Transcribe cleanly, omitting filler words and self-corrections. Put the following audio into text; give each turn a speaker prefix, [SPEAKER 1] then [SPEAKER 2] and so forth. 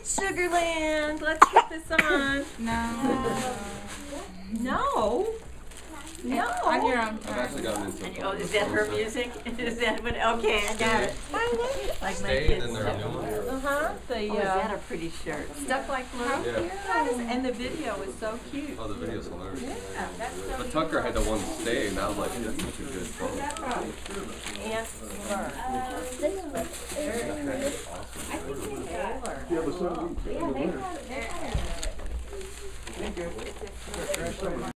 [SPEAKER 1] Sugarland, let's put this on.
[SPEAKER 2] No.
[SPEAKER 1] No. No.
[SPEAKER 2] On your own.
[SPEAKER 3] I've actually gotten into
[SPEAKER 1] And, oh, is that her music? Is that what? Okay, I got it. Like my
[SPEAKER 3] Stay
[SPEAKER 1] kids.
[SPEAKER 3] and their new one.
[SPEAKER 1] Uh-huh. The,
[SPEAKER 4] Oh, is that a pretty shirt?
[SPEAKER 1] Stuff like blue.
[SPEAKER 3] Yeah.
[SPEAKER 1] And the video was so cute.
[SPEAKER 3] Oh, the video's hilarious.
[SPEAKER 1] Yeah, that's so
[SPEAKER 3] But Tucker had the one stay, and I was like, that's such a good phone.
[SPEAKER 1] And Blur.
[SPEAKER 5] Yeah, but some,